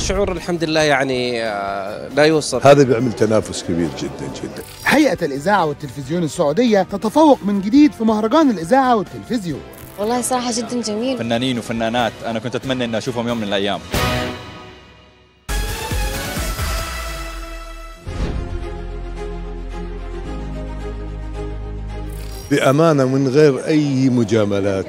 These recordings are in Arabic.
شعور الحمد لله يعني لا يوصف. هذا بيعمل تنافس كبير جدا جدا. هيئة الإذاعة والتلفزيون السعودية تتفوق من جديد في مهرجان الإذاعة والتلفزيون. والله صراحة جدا جميل. فنانين وفنانات أنا كنت أتمنى أن أشوفهم يوم من الأيام. بأمانة من غير أي مجاملات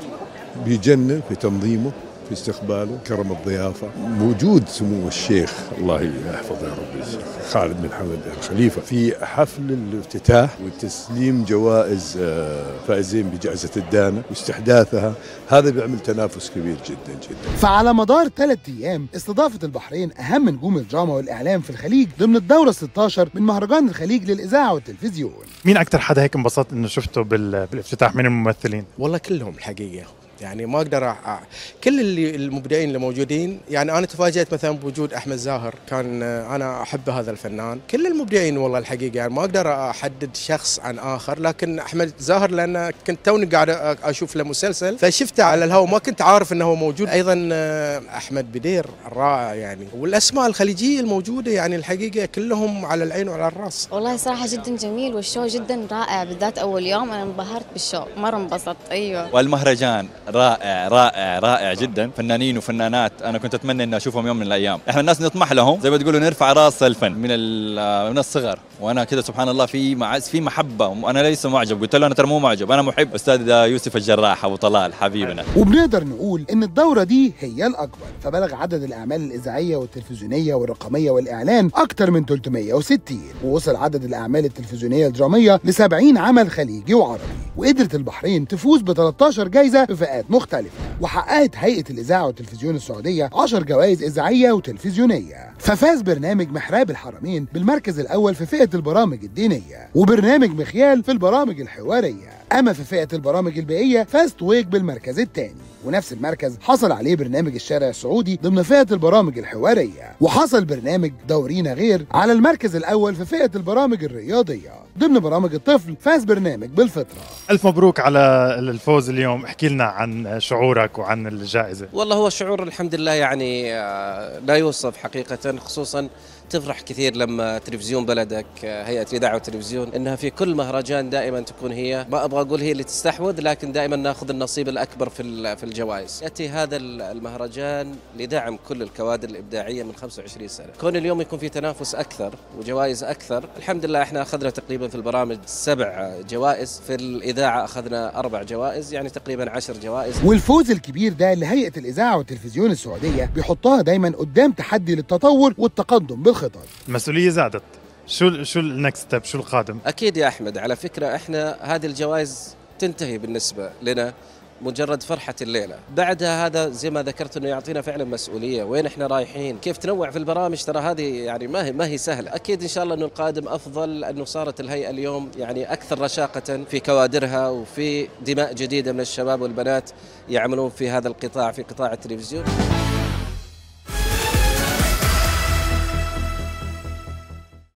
بيجنن في تنظيمه، في استقباله، كرم الضيافة. وجود سمو الشيخ الله يحفظه يا رب الشيخ خالد بن حمد الخليفة في حفل الافتتاح وتسليم جوائز فائزين بجائزة الدانا واستحداثها، هذا بيعمل تنافس كبير جدا جدا. فعلى مدار 3 أيام استضافت البحرين أهم نجوم الدراما والإعلام في الخليج ضمن الدورة 16 من مهرجان الخليج للإذاعة والتلفزيون. مين أكتر حدا هيك انبسطت إنه شفته بالافتتاح من الممثلين؟ والله كلهم الحقيقة، يعني ما اقدر كل المبدعين اللي موجودين. يعني انا تفاجأت مثلا بوجود احمد زاهر، كان انا احب هذا الفنان. كل المبدعين والله الحقيقه، يعني ما اقدر احدد شخص عن اخر، لكن احمد زاهر لان كنت توني قاعد اشوف له مسلسل فشفته على الهواء، ما كنت عارف انه هو موجود. ايضا احمد بدير الرائع يعني، والاسماء الخليجيه الموجوده يعني الحقيقه كلهم على العين وعلى الراس. والله صراحة جدا جميل، والشو جدا رائع، بالذات اول يوم انا انبهرت بالشو، مره انبسطت. ايوه والمهرجان رائع رائع رائع جدا. فنانين وفنانات أنا كنت أتمنى أن أشوفهم يوم من الأيام. إحنا الناس نطمح لهم زي ما تقولوا، نرفع راس الفن من الصغر. وأنا كده سبحان الله في محبة، وأنا ليس معجب. قلت له أنا ترى مو معجب، أنا محب. أستاذ يوسف الجراح أبو طلال حبيبنا. وبنقدر نقول إن الدورة دي هي الأكبر، فبلغ عدد الأعمال الإذاعية والتلفزيونية والرقمية والإعلان أكثر من 360، ووصل عدد الأعمال التلفزيونية الدرامية ل70 عمل خليجي وعربي. وقدرت البحرين تفوز ب 13 جايزة في فئات مختلفة، وحققت هيئة الإذاعة والتلفزيون السعودية 10 جوائز إذاعية وتلفزيونية. ففاز برنامج محراب الحرمين بالمركز الأول في فئة البرامج الدينية، وبرنامج مخيال في البرامج الحوارية. أما في فئة البرامج البيئية فاز طويق بالمركز الثاني، ونفس المركز حصل عليه برنامج الشارع السعودي ضمن فئة البرامج الحوارية. وحصل برنامج دورينا غير على المركز الأول في فئة البرامج الرياضية. ضمن برامج الطفل فاز برنامج بالفطرة. ألف مبروك على الفوز اليوم. احكي لنا عن شعورك وعن الجائزة. والله هو شعور الحمد لله يعني لا يوصف حقيقة، خصوصا تفرح كثير لما تلفزيون بلدك هيئة الإذاعة والتلفزيون إنها في كل مهرجان دائما تكون هي، ما أبغى أقول هي اللي تستحوذ، لكن دائما ناخذ النصيب الأكبر في الجوائز. يأتي هذا المهرجان لدعم كل الكوادر الإبداعية من 25 سنة. كون اليوم يكون في تنافس أكثر وجوائز أكثر، الحمد لله إحنا أخذنا تقريبا في البرامج 7 جوائز، في الإذاعة أخذنا 4 جوائز، يعني تقريبا 10 جوائز. والفوز الكبير ده لهيئة الإذاعة والتلفزيون السعودية بيحطها دايما قدام تحدي للتطور والتقدم بالخطط. المسؤولية زادت. شو النكست ستيب؟ شو القادم؟ أكيد يا أحمد، على فكرة إحنا هذه الجوائز تنتهي بالنسبة لنا مجرد فرحة الليلة. بعدها هذا زي ما ذكرت انه يعطينا فعلا مسؤولية، وين احنا رايحين، كيف تنوع في البرامج. ترى هذه يعني ما هي سهلة. اكيد ان شاء الله انه القادم افضل، لانه صارت الهيئة اليوم يعني اكثر رشاقة في كوادرها، وفي دماء جديدة من الشباب والبنات يعملون في هذا القطاع، في قطاع التلفزيون.